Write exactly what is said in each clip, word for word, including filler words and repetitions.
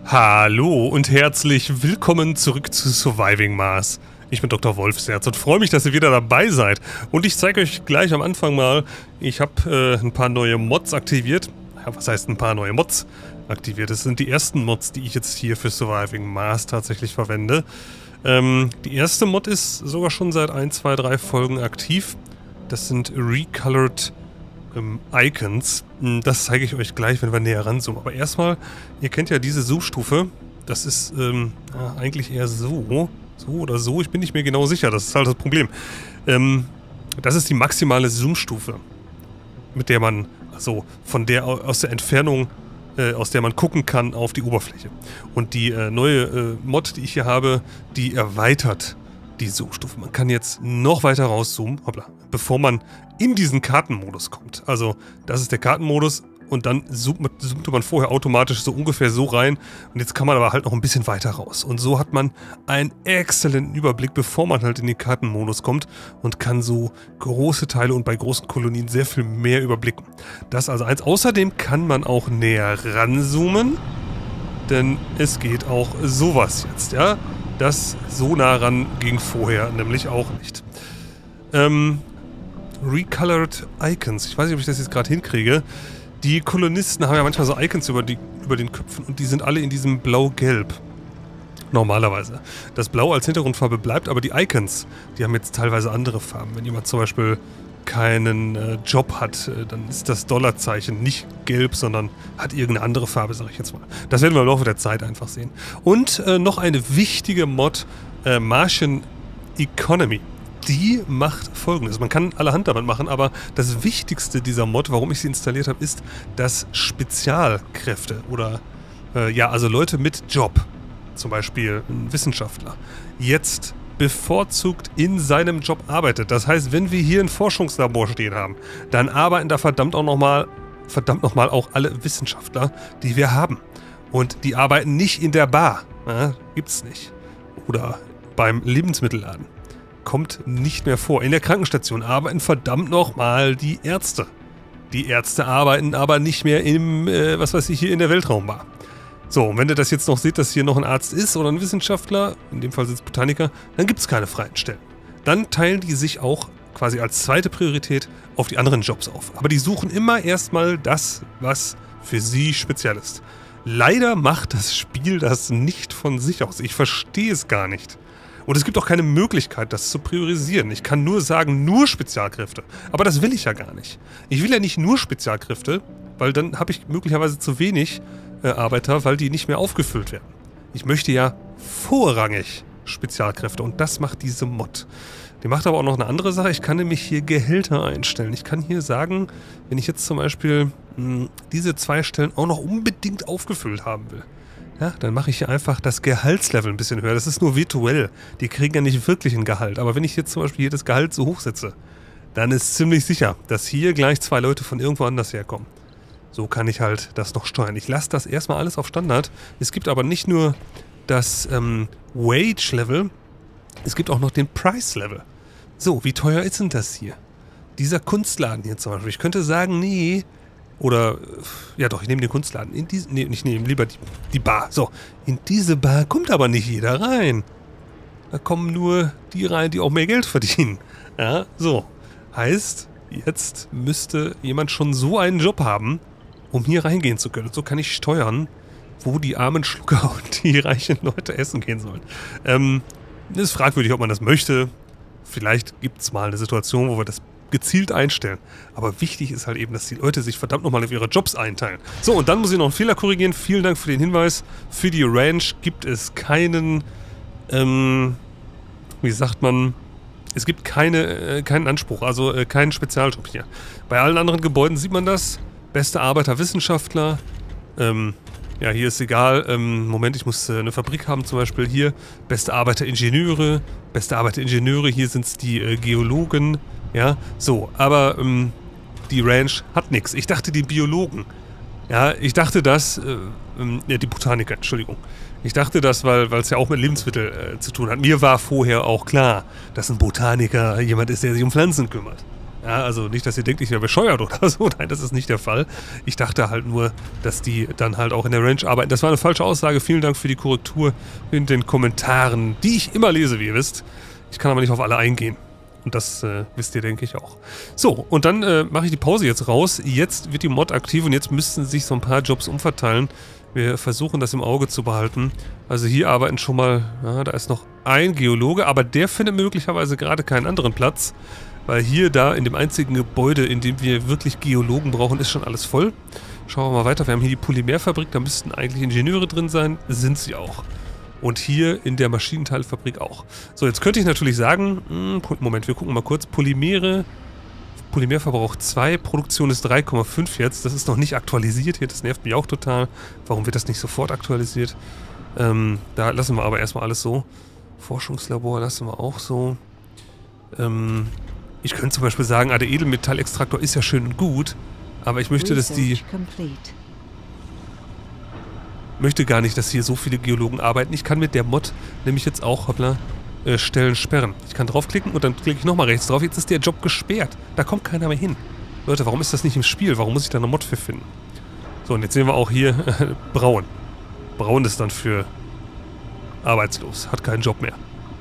Hallo und herzlich willkommen zurück zu Surviving Mars. Ich bin Doktor Wolfsherz und freue mich, dass ihr wieder dabei seid. Und ich zeige euch gleich am Anfang mal, ich habe äh, ein paar neue Mods aktiviert. Ja, was heißt ein paar neue Mods aktiviert? Das sind die ersten Mods, die ich jetzt hier für Surviving Mars tatsächlich verwende. Ähm, die erste Mod ist sogar schon seit ein, zwei, drei Folgen aktiv. Das sind Recolored ähm, Icons. Das zeige ich euch gleich, wenn wir näher ranzoomen. Aber erstmal, ihr kennt ja diese Zoom-Stufe. Das ist ähm, ja, eigentlich eher so. So oder so, ich bin nicht mehr genau sicher. Das ist halt das Problem. Ähm, das ist die maximale Zoom-Stufe, mit der man, also von der aus der Entfernung, äh, aus der man gucken kann auf die Oberfläche. Und die äh, neue äh, Mod, die ich hier habe, die erweitert die Zoom-Stufe. Man kann jetzt noch weiter rauszoomen, hoppla, bevor man in diesen Kartenmodus kommt. Also, das ist der Kartenmodus und dann zoomt, zoomte man vorher automatisch so ungefähr so rein und jetzt kann man aber halt noch ein bisschen weiter raus. Und so hat man einen exzellenten Überblick, bevor man halt in den Kartenmodus kommt und kann so große Teile und bei großen Kolonien sehr viel mehr überblicken. Das also eins. Außerdem kann man auch näher ranzoomen, denn es geht auch sowas jetzt, ja. Das so nah ran ging vorher nämlich auch nicht. Ähm, Recolored Icons. Ich weiß nicht, ob ich das jetzt gerade hinkriege. Die Kolonisten haben ja manchmal so Icons über, die, über den Köpfen und die sind alle in diesem Blau-Gelb. Normalerweise. Das Blau als Hintergrundfarbe bleibt, aber die Icons, die haben jetzt teilweise andere Farben. Wenn jemand zum Beispiel keinen äh, Job hat, äh, dann ist das Dollarzeichen nicht gelb, sondern hat irgendeine andere Farbe, sage ich jetzt mal. Das werden wir im Laufe der Zeit einfach sehen. Und äh, noch eine wichtige Mod, äh, Martian Economy. Die macht Folgendes. Man kann allerhand damit machen, aber das Wichtigste dieser Mod, warum ich sie installiert habe, ist, dass Spezialkräfte oder, äh, ja, also Leute mit Job, zum Beispiel ein Wissenschaftler, jetzt bevorzugt in seinem Job arbeitet. Das heißt, wenn wir hier ein Forschungslabor stehen haben, dann arbeiten da verdammt auch nochmal, verdammt nochmal auch alle Wissenschaftler, die wir haben. Und die arbeiten nicht in der Bar. Ja, gibt's nicht. Oder beim Lebensmittelladen. Kommt nicht mehr vor. In der Krankenstation arbeiten verdammt nochmal die Ärzte. Die Ärzte arbeiten aber nicht mehr im, äh, was weiß ich, hier in der Weltraumbar. So, und wenn ihr das jetzt noch seht, dass hier noch ein Arzt ist oder ein Wissenschaftler, in dem Fall sind es Botaniker, dann gibt es keine freien Stellen. Dann teilen die sich auch quasi als zweite Priorität auf die anderen Jobs auf. Aber die suchen immer erstmal das, was für sie speziell ist. Leider macht das Spiel das nicht von sich aus. Ich verstehe es gar nicht. Und es gibt auch keine Möglichkeit, das zu priorisieren. Ich kann nur sagen, nur Spezialkräfte. Aber das will ich ja gar nicht. Ich will ja nicht nur Spezialkräfte, weil dann habe ich möglicherweise zu wenig äh, Arbeiter, weil die nicht mehr aufgefüllt werden. Ich möchte ja vorrangig Spezialkräfte und das macht diese Mod. Die macht aber auch noch eine andere Sache. Ich kann nämlich hier Gehälter einstellen. Ich kann hier sagen, wenn ich jetzt zum Beispiel mh, diese zwei Stellen auch noch unbedingt aufgefüllt haben will, ja, dann mache ich hier einfach das Gehaltslevel ein bisschen höher. Das ist nur virtuell. Die kriegen ja nicht wirklich ein Gehalt. Aber wenn ich jetzt zum Beispiel hier das Gehalt so hoch setze, dann ist ziemlich sicher, dass hier gleich zwei Leute von irgendwo anders herkommen. So kann ich halt das noch steuern. Ich lasse das erstmal alles auf Standard. Es gibt aber nicht nur das ähm, Wage-Level, es gibt auch noch den Price-Level. So, wie teuer ist denn das hier? Dieser Kunstladen hier zum Beispiel. Ich könnte sagen, nee... Oder, ja doch, ich nehme den Kunstladen. In diese, nee, ich nehme lieber die, die Bar. So, in diese Bar kommt aber nicht jeder rein. Da kommen nur die rein, die auch mehr Geld verdienen. Ja, so. Heißt, jetzt müsste jemand schon so einen Job haben, um hier reingehen zu können. Und so kann ich steuern, wo die armen Schlucker und die reichen Leute essen gehen sollen. Ähm, das ist fragwürdig, ob man das möchte. Vielleicht gibt es mal eine Situation, wo wir das gezielt einstellen. Aber wichtig ist halt eben, dass die Leute sich verdammt nochmal auf ihre Jobs einteilen. So, und dann muss ich noch einen Fehler korrigieren. Vielen Dank für den Hinweis. Für die Ranch gibt es keinen, ähm, wie sagt man, es gibt keine, äh, keinen Anspruch, also äh, keinen Spezialjob hier. Bei allen anderen Gebäuden sieht man das. Beste Arbeiter, Wissenschaftler, ähm, ja, hier ist egal, ähm, Moment, ich muss äh, eine Fabrik haben zum Beispiel hier. Beste Arbeiter, Ingenieure, beste Arbeiter, Ingenieure, hier sind es die äh, Geologen. Ja, so, aber ähm, die Ranch hat nichts. Ich dachte, die Biologen. Ja, ich dachte das, äh, ähm, ja, die Botaniker, Entschuldigung. Ich dachte das, weil es ja auch mit Lebensmitteln äh, zu tun hat. Mir war vorher auch klar, dass ein Botaniker jemand ist, der sich um Pflanzen kümmert. Ja, also nicht, dass ihr denkt, ich wäre bescheuert oder so. Nein, das ist nicht der Fall. Ich dachte halt nur, dass die dann halt auch in der Range arbeiten. Das war eine falsche Aussage. Vielen Dank für die Korrektur in den Kommentaren, die ich immer lese, wie ihr wisst. Ich kann aber nicht auf alle eingehen. Und das äh, wisst ihr, denke ich, auch. So, und dann äh, mache ich die Pause jetzt raus. Jetzt wird die Mod aktiv und jetzt müssten sich so ein paar Jobs umverteilen. Wir versuchen das im Auge zu behalten. Also hier arbeiten schon mal, ja, da ist noch ein Geologe, aber der findet möglicherweise gerade keinen anderen Platz. Weil hier, da, in dem einzigen Gebäude, in dem wir wirklich Geologen brauchen, ist schon alles voll. Schauen wir mal weiter. Wir haben hier die Polymerfabrik, da müssten eigentlich Ingenieure drin sein. Sind sie auch. Und hier in der Maschinenteilfabrik auch. So, jetzt könnte ich natürlich sagen, mh, Moment, wir gucken mal kurz. Polymere, Polymerverbrauch zwei, Produktion ist drei Komma fünf jetzt. Das ist noch nicht aktualisiert hier, das nervt mich auch total. Warum wird das nicht sofort aktualisiert? Ähm, da lassen wir aber erstmal alles so. Forschungslabor lassen wir auch so. Ähm... Ich könnte zum Beispiel sagen, ah, der Edelmetallextraktor ist ja schön und gut, aber ich möchte, dass die... möchte gar nicht, dass hier so viele Geologen arbeiten. Ich kann mit der Mod nämlich jetzt auch, hoppla, äh, Stellen sperren. Ich kann draufklicken und dann klicke ich nochmal rechts drauf. Jetzt ist der Job gesperrt. Da kommt keiner mehr hin. Leute, warum ist das nicht im Spiel? Warum muss ich da eine Mod für finden? So, und jetzt sehen wir auch hier äh, Braun. Braun ist dann für arbeitslos. Hat keinen Job mehr.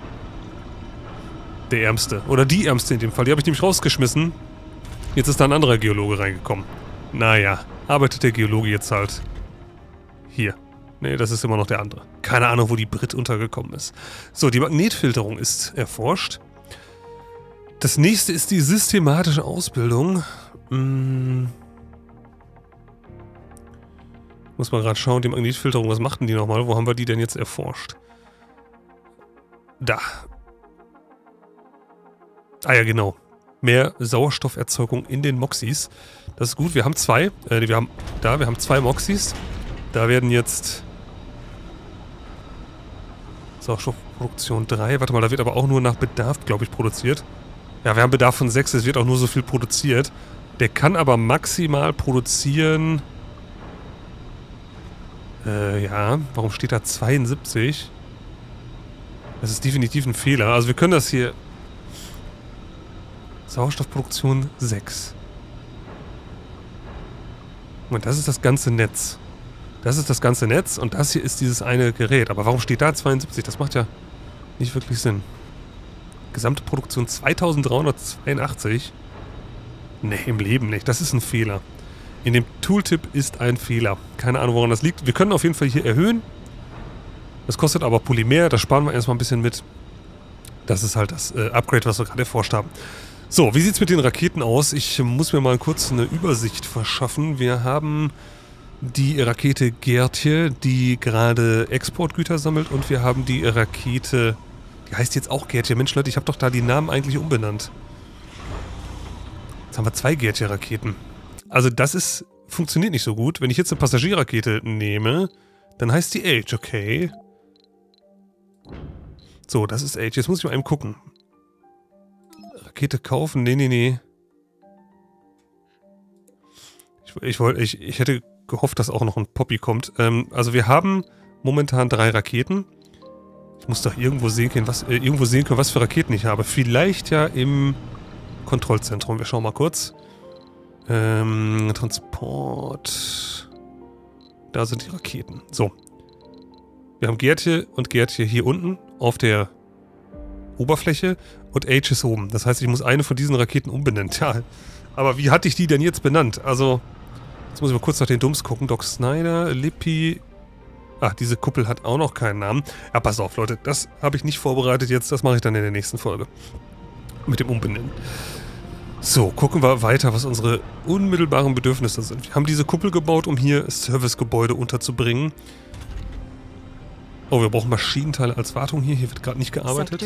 Der Ärmste. Oder die Ärmste in dem Fall. Die habe ich nämlich rausgeschmissen. Jetzt ist da ein anderer Geologe reingekommen. Naja, arbeitet der Geologe jetzt halt hier. Nee, das ist immer noch der andere. Keine Ahnung, wo die Brit untergekommen ist. So, die Magnetfilterung ist erforscht. Das nächste ist die systematische Ausbildung. Hm. Muss man gerade schauen, die Magnetfilterung, was machten die nochmal? Wo haben wir die denn jetzt erforscht? Da. Ah ja, genau. Mehr Sauerstofferzeugung in den Moxis. Das ist gut. Wir haben zwei. Äh, wir haben da, wir haben zwei Moxis. Da werden jetzt Sauerstoffproduktion drei. Warte mal, da wird aber auch nur nach Bedarf, glaube ich, produziert. Ja, wir haben Bedarf von sechs. Es wird auch nur so viel produziert. Der kann aber maximal produzieren... Äh, ja. Warum steht da zweiundsiebzig? Das ist definitiv ein Fehler. Also wir können das hier... Sauerstoffproduktion sechs. Und das ist das ganze Netz. Das ist das ganze Netz und das hier ist dieses eine Gerät. Aber warum steht da zweiundsiebzig? Das macht ja nicht wirklich Sinn. Gesamte Produktion zweitausenddreihundertzweiundachtzig. Ne, im Leben nicht. Das ist ein Fehler. In dem Tooltip ist ein Fehler. Keine Ahnung, woran das liegt. Wir können auf jeden Fall hier erhöhen. Das kostet aber Polymer. Das sparen wir erstmal ein bisschen mit. Das ist halt das äh, Upgrade, was wir gerade erforscht haben. So, wie sieht es mit den Raketen aus? Ich muss mir mal kurz eine Übersicht verschaffen. Wir haben die Rakete Gertje, die gerade Exportgüter sammelt. Und wir haben die Rakete... Die heißt jetzt auch Gertje. Mensch, Leute, ich habe doch da die Namen eigentlich umbenannt. Jetzt haben wir zwei Gertje-Raketen. Also das ist... funktioniert nicht so gut. Wenn ich jetzt eine Passagierrakete nehme, dann heißt die Age, okay. So, das ist Age. Jetzt muss ich mal eben gucken. Rakete kaufen? Nee, nee, nee. Ich, ich, wollt, ich, ich hätte gehofft, dass auch noch ein Poppy kommt. Ähm, also wir haben momentan drei Raketen. Ich muss doch irgendwo sehen können, was, äh, irgendwo sehen können, was für Raketen ich habe. Vielleicht ja im Kontrollzentrum. Wir schauen mal kurz. Ähm, Transport. Da sind die Raketen. So. Wir haben Gertje und Gertje hier unten auf der Oberfläche und Age ist oben. Das heißt, ich muss eine von diesen Raketen umbenennen. Tja, aber wie hatte ich die denn jetzt benannt? Also, jetzt muss ich mal kurz nach den Dums gucken. Doc Snyder, Lippi... Ach, diese Kuppel hat auch noch keinen Namen. Ja, pass auf, Leute. Das habe ich nicht vorbereitet jetzt. Das mache ich dann in der nächsten Folge. Mit dem Umbenennen. So, gucken wir weiter, was unsere unmittelbaren Bedürfnisse sind. Wir haben diese Kuppel gebaut, um hier Servicegebäude unterzubringen. Oh, wir brauchen Maschinenteile als Wartung hier. Hier wird gerade nicht gearbeitet.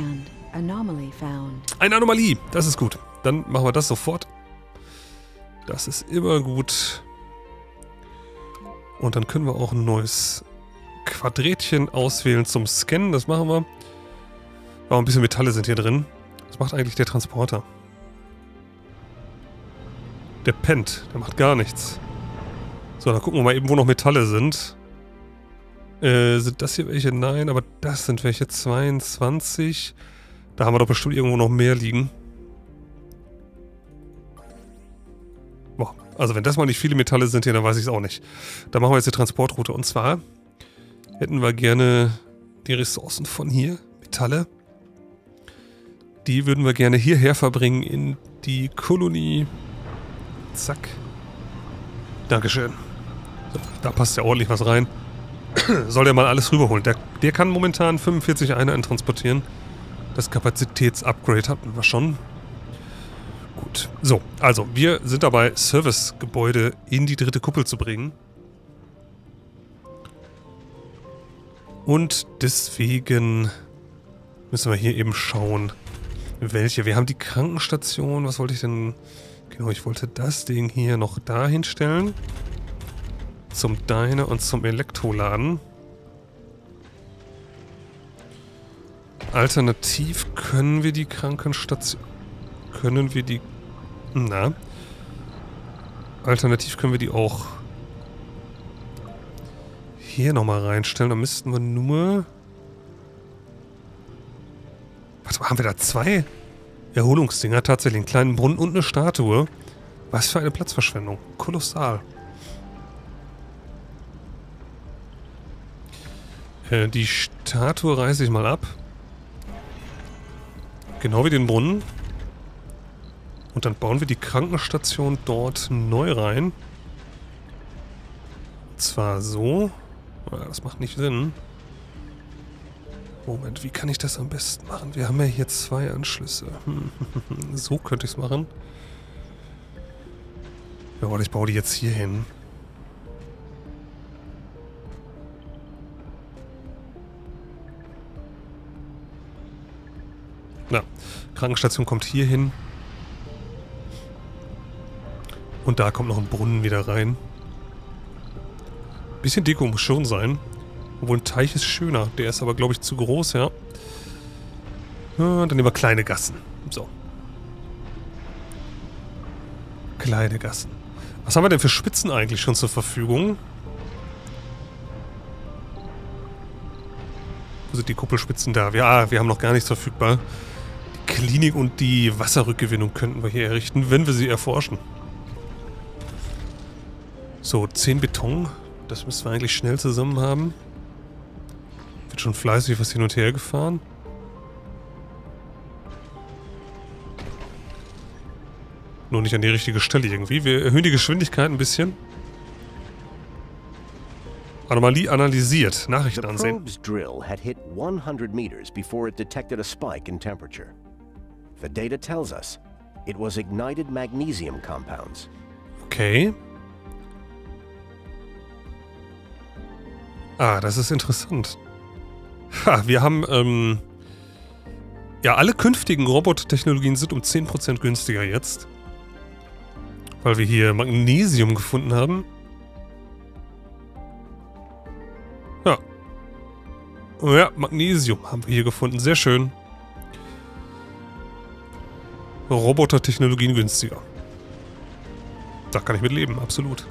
Eine Anomalie. Das ist gut. Dann machen wir das sofort. Das ist immer gut. Und dann können wir auch ein neues Quadrätchen auswählen zum Scannen. Das machen wir. Aber ein bisschen Metalle sind hier drin. Was macht eigentlich der Transporter? Der pennt. Der macht gar nichts. So, dann gucken wir mal eben, wo noch Metalle sind. Äh, sind das hier welche? Nein, aber das sind welche. zweiundzwanzig. Da haben wir doch bestimmt irgendwo noch mehr liegen. Boah, also wenn das mal nicht viele Metalle sind hier, dann weiß ich es auch nicht. Da machen wir jetzt die Transportroute. Und zwar hätten wir gerne die Ressourcen von hier, Metalle. Die würden wir gerne hierher verbringen in die Kolonie. Zack. Dankeschön. So, da passt ja ordentlich was rein. Soll der mal alles rüberholen. Der, der kann momentan fünfundvierzig Einheiten transportieren. Das Kapazitätsupgrade hatten wir schon. Gut. So, also wir sind dabei, Servicegebäude in die dritte Kuppel zu bringen. Und deswegen müssen wir hier eben schauen, welche. Wir haben die Krankenstation. Was wollte ich denn? Genau, ich wollte das Ding hier noch dahin stellen. Zum Diner und zum Elektroladen. Alternativ können wir die Krankenstation... Können wir die... Na. Alternativ können wir die auch hier nochmal reinstellen. Da müssten wir nur... Warte mal, haben wir da zwei Erholungsdinger? Tatsächlich einen kleinen Brunnen und eine Statue. Was für eine Platzverschwendung. Kolossal. Äh, die Statue reiße ich mal ab. Genau wie den Brunnen. Und dann bauen wir die Krankenstation dort neu rein. Und zwar so. Das macht nicht Sinn. Moment, wie kann ich das am besten machen? Wir haben ja hier zwei Anschlüsse. So könnte ich es machen. Ja, warte, ich baue die jetzt hier hin. Na, Krankenstation kommt hier hin. Und da kommt noch ein Brunnen wieder rein. Bisschen Deko muss schon sein. Obwohl ein Teich ist schöner. Der ist aber, glaube ich, zu groß, ja. ja. Dann nehmen wir kleine Gassen. So. Kleine Gassen. Was haben wir denn für Spitzen eigentlich schon zur Verfügung? Wo sind die Kuppelspitzen da? Ja, wir haben noch gar nichts verfügbar. Die Klinik und die Wasserrückgewinnung könnten wir hier errichten, wenn wir sie erforschen. So, zehn Beton. Das müssen wir eigentlich schnell zusammen haben. Wird schon fleißig was hin und her gefahren. Nur nicht an die richtige Stelle irgendwie. Wir erhöhen die Geschwindigkeit ein bisschen. Anomalie analysiert. Nachrichten ansehen. The probe's drill had hit one hundred meters before it detected a spike in temperature. The data tells us it was ignited magnesium compounds. Okay. Ah, das ist interessant. Ha, wir haben, ähm... ja, alle künftigen Robotertechnologien sind um zehn Prozent günstiger jetzt. Weil wir hier Magnesium gefunden haben. Ja. Ja, Magnesium haben wir hier gefunden. Sehr schön. Robotertechnologien günstiger. Da kann ich mit leben, absolut.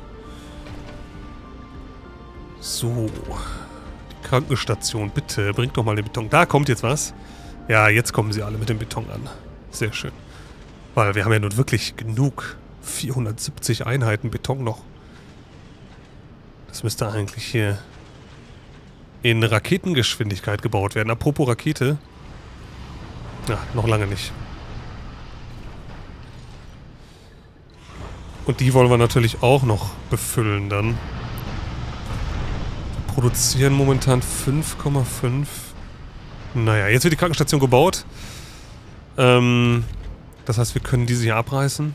So. Die Krankenstation, bitte, bringt doch mal den Beton. Da kommt jetzt was. Ja, jetzt kommen sie alle mit dem Beton an. Sehr schön. Weil wir haben ja nun wirklich genug. vierhundertsiebzig Einheiten Beton noch. Das müsste eigentlich hier in Raketengeschwindigkeit gebaut werden. Apropos Rakete. Ja, noch lange nicht. Und die wollen wir natürlich auch noch befüllen dann. Wir produzieren momentan fünf Komma fünf. Naja, jetzt wird die Krankenstation gebaut. Ähm, das heißt, wir können diese hier abreißen.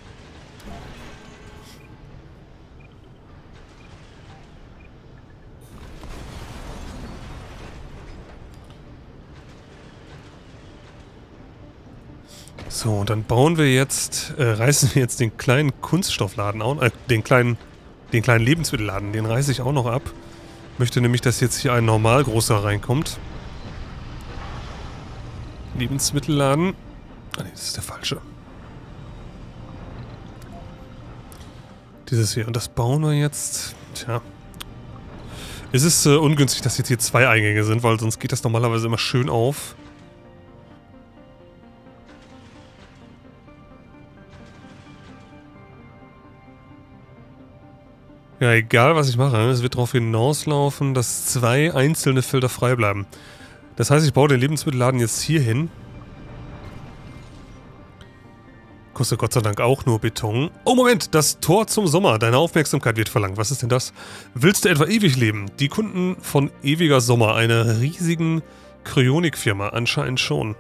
So, und dann bauen wir jetzt, äh, reißen wir jetzt den kleinen Kunststoffladen auch, äh, den kleinen, den kleinen Lebensmittelladen, den reiße ich auch noch ab. Möchte nämlich, dass jetzt hier ein normal großer reinkommt. Lebensmittelladen. Ah ne, das ist der falsche. Dieses hier. Und das bauen wir jetzt. Tja. Es ist äh, ungünstig, dass jetzt hier zwei Eingänge sind, weil sonst geht das normalerweise immer schön auf. Ja, egal was ich mache, es wird darauf hinauslaufen, dass zwei einzelne Felder frei bleiben. Das heißt, ich baue den Lebensmittelladen jetzt hier hin. Kostet Gott sei Dank auch nur Beton. Oh, Moment, das Tor zum Sommer. Deine Aufmerksamkeit wird verlangt. Was ist denn das? Willst du etwa ewig leben? Die Kunden von Ewiger Sommer, einer riesigen Kryonik-Firma, anscheinend schon.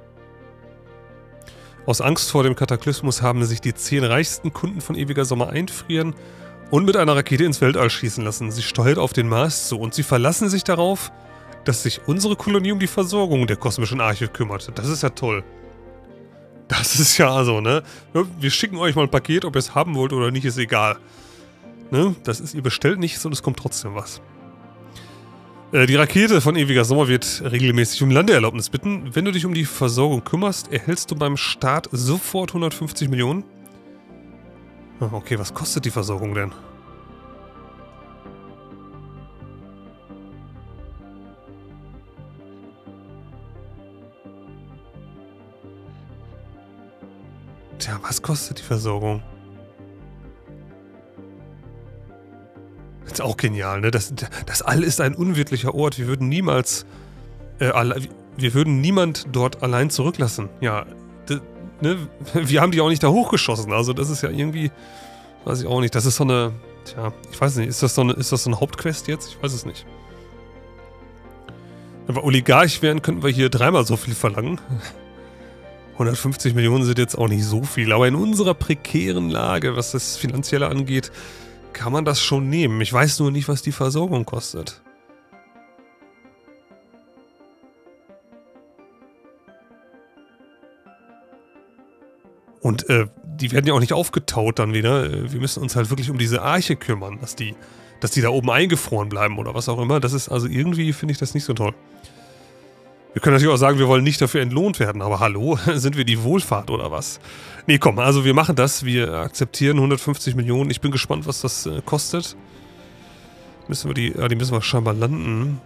Aus Angst vor dem Kataklysmus haben sich die zehn reichsten Kunden von Ewiger Sommer einfrieren und mit einer Rakete ins Weltall schießen lassen. Sie steuert auf den Mars zu und sie verlassen sich darauf, dass sich unsere Kolonie um die Versorgung der kosmischen Arche kümmert. Das ist ja toll. Das ist ja also, ne? Wir schicken euch mal ein Paket, ob ihr es haben wollt oder nicht, ist egal. Ne? Das ist, ihr bestellt nichts und es kommt trotzdem was. Äh, die Rakete von Ewiger Sommer wird regelmäßig um Landeerlaubnis bitten. Wenn du dich um die Versorgung kümmerst, erhältst du beim Start sofort hundertfünfzig Millionen. Ah, okay, was kostet die Versorgung denn? Tja, was kostet die Versorgung? Das ist auch genial, ne? Das, das All ist ein unwirtlicher Ort. Wir würden niemals... Äh, alle, wir würden niemand dort allein zurücklassen. Ja, ne? Wir haben die auch nicht da hochgeschossen. Also das ist ja irgendwie... Weiß ich auch nicht. Das ist so eine... Tja, ich weiß nicht. Ist das so eine, ist das so eine Hauptquest jetzt? Ich weiß es nicht. Wenn wir Oligarch wären, könnten wir hier dreimal so viel verlangen. hundertfünfzig Millionen sind jetzt auch nicht so viel, aber in unserer prekären Lage, was das Finanzielle angeht, kann man das schon nehmen. Ich weiß nur nicht, was die Versorgung kostet. Und äh, die werden ja auch nicht aufgetaut dann wieder. Wir müssen uns halt wirklich um diese Arche kümmern, dass die, dass die da oben eingefroren bleiben oder was auch immer. Das ist also irgendwie, finde ich das nicht so toll. Wir können natürlich auch sagen, wir wollen nicht dafür entlohnt werden, aber hallo, sind wir die Wohlfahrt oder was? Nee, komm, also wir machen das, wir akzeptieren hundertfünfzig Millionen. Ich bin gespannt, was das äh, kostet. Müssen wir die, ja, die müssen wir scheinbar landen.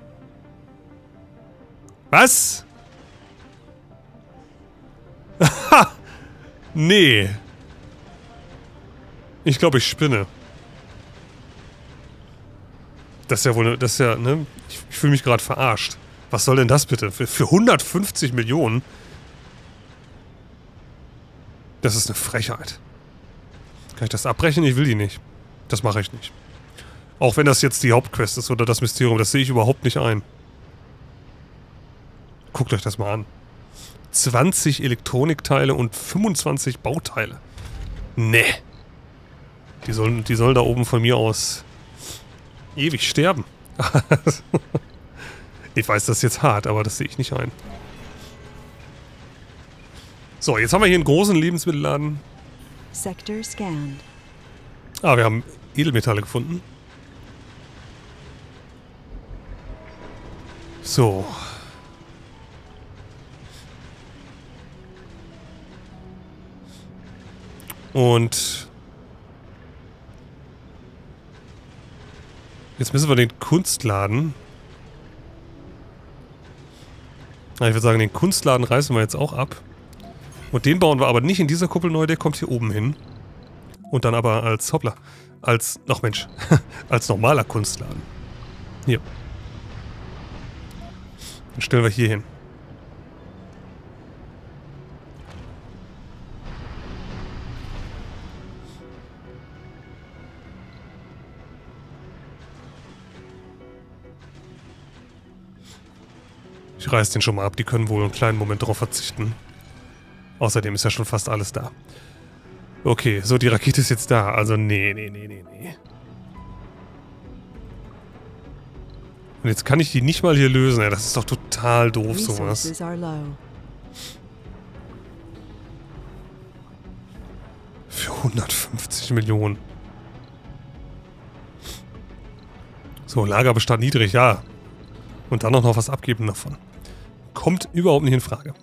Was? Ha! Nee. Ich glaube, ich spinne. Das ist ja wohl, das ist ja, ne? Ich, ich fühle mich gerade verarscht. Was soll denn das bitte? Für, für hundertfünfzig Millionen? Das ist eine Frechheit. Kann ich das abbrechen? Ich will die nicht. Das mache ich nicht. Auch wenn das jetzt die Hauptquest ist oder das Mysterium, das sehe ich überhaupt nicht ein. Guckt euch das mal an. zwanzig Elektronikteile und fünfundzwanzig Bauteile. Nee. Die sollen, die sollen da oben von mir aus ewig sterben. Ich weiß, das ist jetzt hart, aber das sehe ich nicht ein. So, jetzt haben wir hier einen großen Lebensmittelladen. Sector scanned. Ah, wir haben Edelmetalle gefunden. So. Und jetzt müssen wir den Kunstladen... Ich würde sagen, den Kunstladen reißen wir jetzt auch ab. Und den bauen wir aber nicht in dieser Kuppel neu, der kommt hier oben hin. Und dann aber als, hoppla, als, ach Mensch, als normaler Kunstladen. Hier. Dann stellen wir hier hin. Ich reiß den schon mal ab, die können wohl einen kleinen Moment darauf verzichten. Außerdem ist ja schon fast alles da. Okay, so, die Rakete ist jetzt da. Also, nee, nee, nee, nee, nee. Und jetzt kann ich die nicht mal hier lösen. Ja, das ist doch total doof, sowas. Für hundertfünfzig Millionen. So, Lagerbestand niedrig, ja. Und dann auch noch was abgeben davon. Kommt überhaupt nicht in Frage.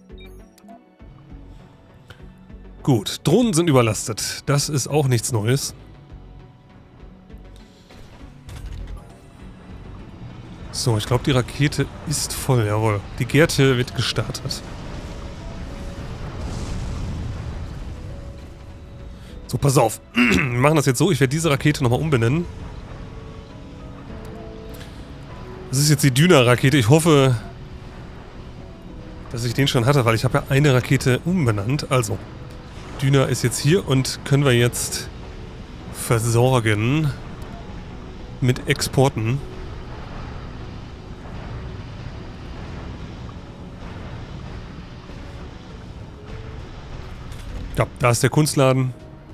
Gut, Drohnen sind überlastet. Das ist auch nichts Neues. So, ich glaube, die Rakete ist voll, jawohl. Die Gärte wird gestartet. So, pass auf. Wir machen das jetzt so. Ich werde diese Rakete nochmal umbenennen. Das ist jetzt die Dyna-Rakete. Ich hoffe, dass ich den schon hatte, weil ich habe ja eine Rakete umbenannt. Also, Dyna ist jetzt hier und können wir jetzt versorgen mit Exporten. Ja, da ist der Kunstladen.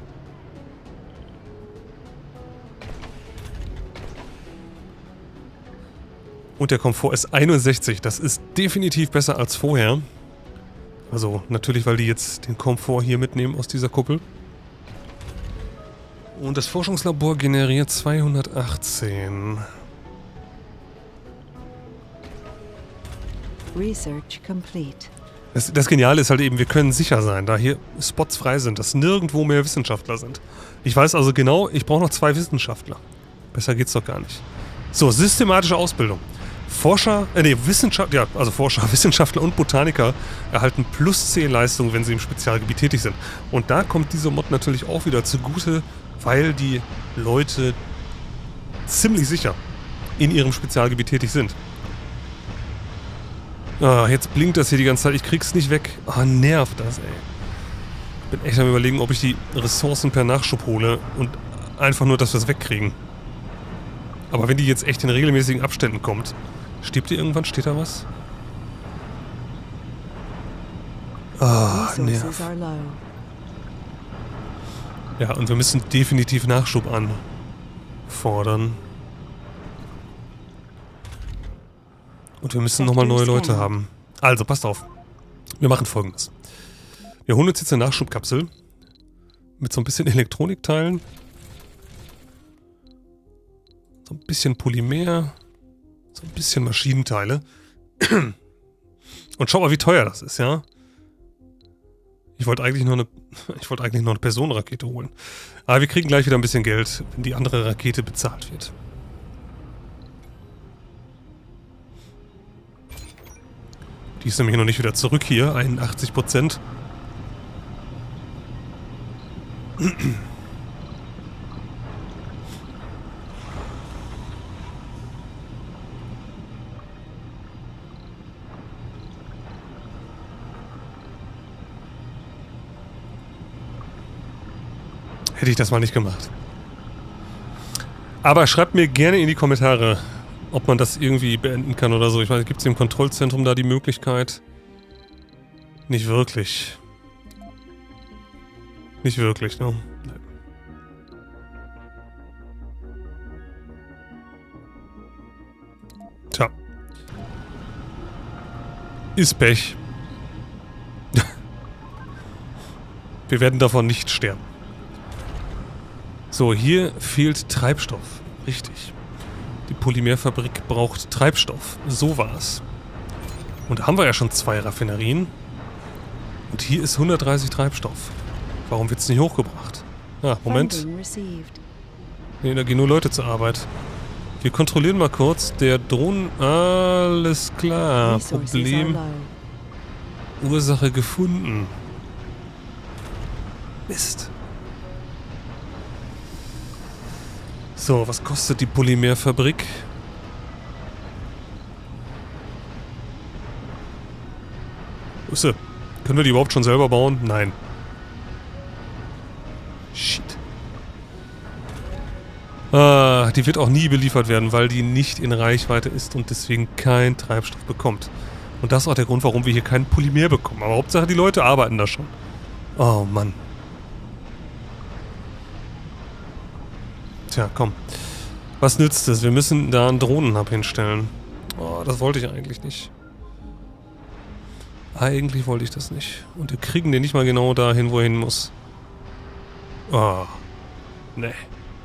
Und der Komfort ist einundsechzig. Das ist definitiv besser als vorher. Also natürlich, weil die jetzt den Komfort hier mitnehmen aus dieser Kuppel. Und das Forschungslabor generiert zweihundertachtzehn. Research complete. Das, das Geniale ist halt eben, wir können sicher sein, da hier Spots frei sind, dass nirgendwo mehr Wissenschaftler sind. Ich weiß also genau, ich brauche noch zwei Wissenschaftler. Besser geht's doch gar nicht. So, systematische Ausbildung. Forscher, äh nee, Wissenschaft, ja, also Forscher, Wissenschaftler und Botaniker erhalten plus zehn Leistungen, wenn sie im Spezialgebiet tätig sind. Und da kommt dieser Mod natürlich auch wieder zugute, weil die Leute ziemlich sicher in ihrem Spezialgebiet tätig sind. Ah, jetzt blinkt das hier die ganze Zeit, ich krieg's nicht weg. Ah, nervt das, ey. Ich bin echt am Überlegen, ob ich die Ressourcen per Nachschub hole und einfach nur, dass wir es wegkriegen. Aber wenn die jetzt echt in regelmäßigen Abständen kommt, stirbt die irgendwann? Steht da was? Ah, nervt. Ja, und wir müssen definitiv Nachschub anfordern. Und wir müssen nochmal neue Leute haben. Also, passt auf. Wir machen Folgendes. Wir holen uns jetzt eine Nachschubkapsel mit so ein bisschen Elektronikteilen. So ein bisschen Polymer. So ein bisschen Maschinenteile. Und schau mal, wie teuer das ist, ja? Ich wollte eigentlich noch eine, ich wollte eigentlich noch eine Personenrakete holen. Aber wir kriegen gleich wieder ein bisschen Geld, wenn die andere Rakete bezahlt wird. Die ist nämlich noch nicht wieder zurück hier, einundachtzig Prozent. Hätte ich das mal nicht gemacht. Aber schreibt mir gerne in die Kommentare, ob man das irgendwie beenden kann oder so. Ich weiß, gibt es im Kontrollzentrum da die Möglichkeit? Nicht wirklich. Nicht wirklich, ne? Nein. Tja. Ist Pech. Wir werden davon nicht sterben. So, hier fehlt Treibstoff. Richtig. Die Polymerfabrik braucht Treibstoff. So war's. Und da haben wir ja schon zwei Raffinerien. Und hier ist hundertdreißig Treibstoff. Warum wird's nicht hochgebracht? Ah, Moment. Ne, da gehen nur Leute zur Arbeit. Wir kontrollieren mal kurz. Der Drohnen... Alles klar. Problem... Ursache gefunden. Mist. So, was kostet die Polymerfabrik? Wo ist sie? Können wir die überhaupt schon selber bauen? Nein. Shit. Ah, die wird auch nie beliefert werden, weil die nicht in Reichweite ist und deswegen keinen Treibstoff bekommt. Und das ist auch der Grund, warum wir hier keinen Polymer bekommen. Aber Hauptsache, die Leute arbeiten da schon. Oh, Mann. Tja, komm. Was nützt es? Wir müssen da einen Drohnenhub hinstellen. Oh, das wollte ich eigentlich nicht. Eigentlich wollte ich das nicht. Und wir kriegen den nicht mal genau dahin, wo er hin muss. Oh. Nee.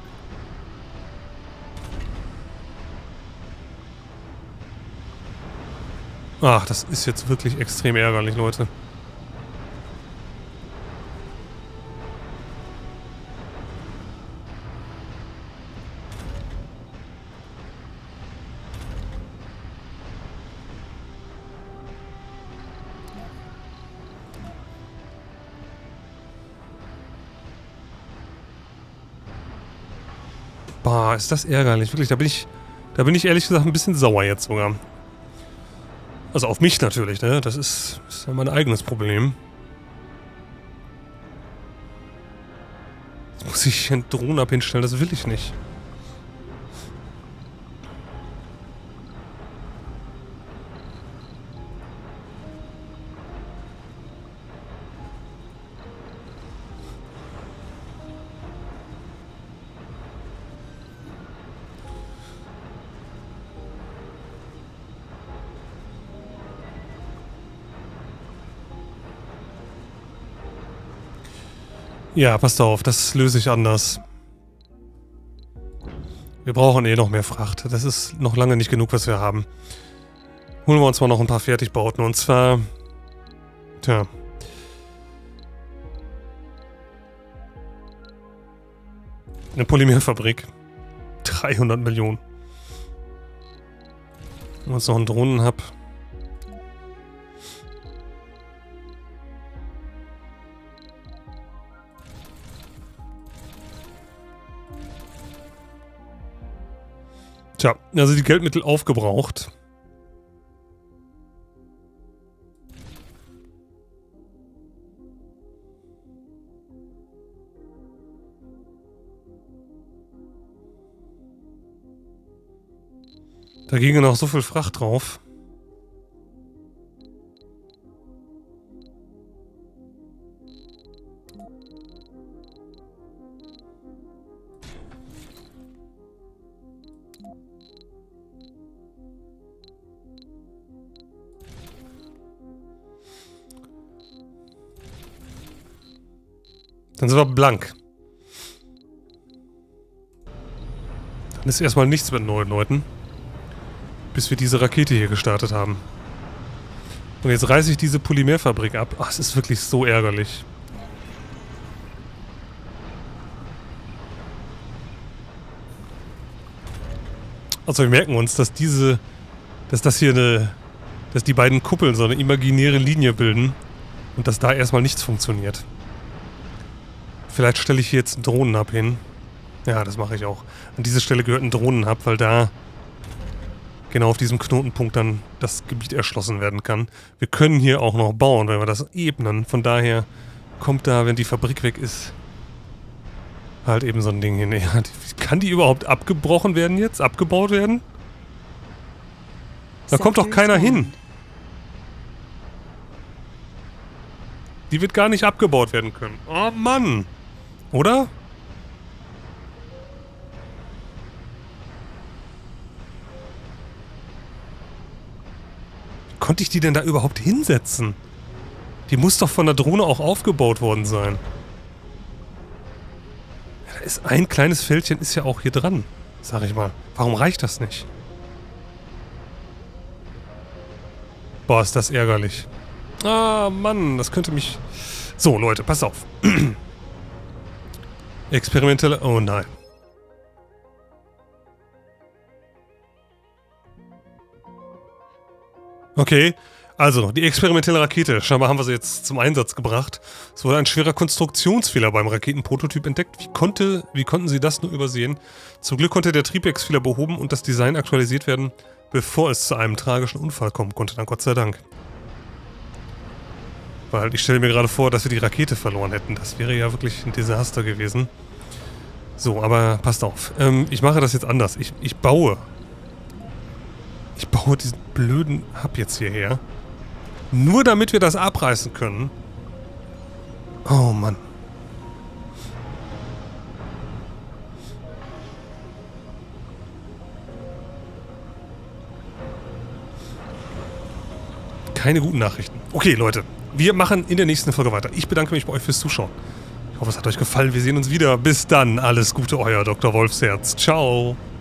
Ach, das ist jetzt wirklich extrem ärgerlich, Leute. Boah, ist das ärgerlich. Wirklich, da bin ich, da bin ich ehrlich gesagt ein bisschen sauer jetzt sogar. Also auf mich natürlich, ne? Das ist, ist ja mein eigenes Problem. Jetzt muss ich einen Drohnen ab hinstellen, das will ich nicht. Ja, passt auf, das löse ich anders. Wir brauchen eh noch mehr Fracht. Das ist noch lange nicht genug, was wir haben. Holen wir uns mal noch ein paar Fertigbauten. Und zwar... Tja. Eine Polymerfabrik. dreihundert Millionen. Wenn wir uns noch einen Drohnen-Hub... Tja, also die Geldmittel aufgebraucht. Da ging noch so viel Fracht drauf. Dann sind wir blank. Dann ist erstmal nichts mit neuen Leuten. Bis wir diese Rakete hier gestartet haben. Und jetzt reiße ich diese Polymerfabrik ab. Ach, es ist wirklich so ärgerlich. Also wir merken uns, dass diese... Dass das hier eine... Dass die beiden Kuppeln so eine imaginäre Linie bilden. Und dass da erstmal nichts funktioniert. Vielleicht stelle ich hier jetzt einen Drohnen-Hub hin. Ja, das mache ich auch. An diese Stelle gehört ein Drohnen-Hub, weil da genau auf diesem Knotenpunkt dann das Gebiet erschlossen werden kann. Wir können hier auch noch bauen, wenn wir das ebnen. Von daher kommt da, wenn die Fabrik weg ist, halt eben so ein Ding hin. Ja, kann die überhaupt abgebrochen werden jetzt? Abgebaut werden? Da kommt doch keiner hin. Die wird gar nicht abgebaut werden können. Oh Mann! Oder? Wie konnte ich die denn da überhaupt hinsetzen? Die muss doch von der Drohne auch aufgebaut worden sein. Ja, da ist ein kleines Fältchen, ist ja auch hier dran, sag ich mal. Warum reicht das nicht? Boah, ist das ärgerlich. Ah, Mann, das könnte mich... So, Leute, passt auf. Experimentelle... Oh nein. Okay, also, die experimentelle Rakete. Scheinbar haben wir sie jetzt zum Einsatz gebracht. Es wurde ein schwerer Konstruktionsfehler beim Raketenprototyp entdeckt. Wie konnte, wie konnten sie das nur übersehen? Zum Glück konnte der Triebwerksfehler behoben und das Design aktualisiert werden, bevor es zu einem tragischen Unfall kommen konnte. Dann Gott sei Dank. Weil ich stelle mir gerade vor, dass wir die Rakete verloren hätten. Das wäre ja wirklich ein Desaster gewesen. So, aber passt auf. Ähm, ich mache das jetzt anders. Ich, ich baue. Ich baue diesen blöden Hub jetzt hierher. Nur damit wir das abreißen können. Oh Mann. Keine guten Nachrichten. Okay, Leute. Wir machen in der nächsten Folge weiter. Ich bedanke mich bei euch fürs Zuschauen. Ich hoffe, es hat euch gefallen. Wir sehen uns wieder. Bis dann. Alles Gute, euer Doktor Wolfsherz. Ciao.